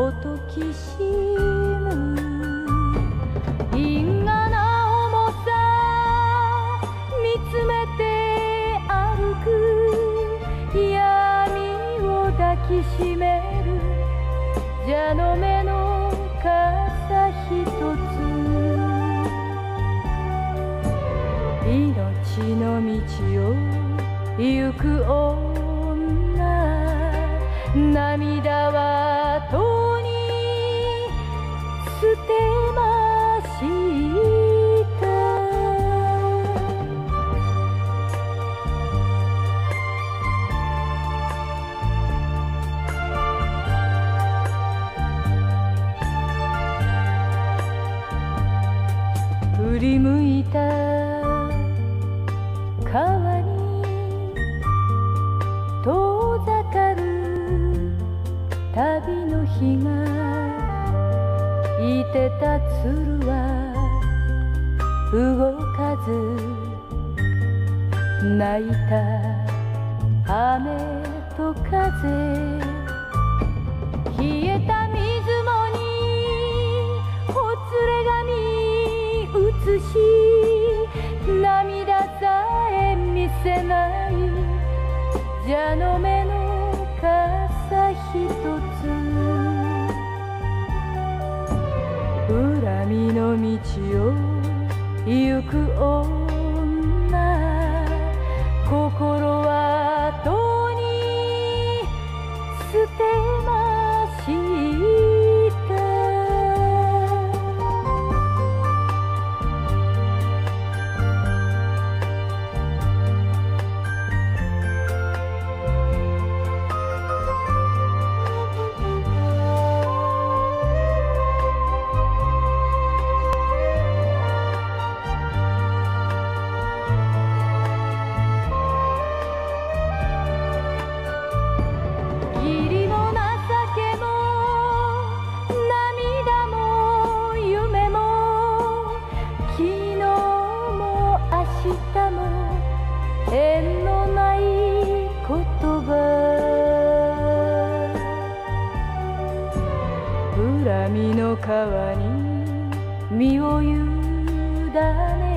ときしむ因果な重さ見つめて歩く闇を抱きしめる蛇の目の傘ひとつ命の道を行く女涙はとに捨てました振り向いた川に遠ざかる旅の日がいてた鶴は動かず泣いた雨と風冷えた水面にほつれ髪映し涙さえ見せない蛇の目の傘ひとつ恨みの道を行く女心はとに捨てました縁のない言葉恨みの川に身を委ね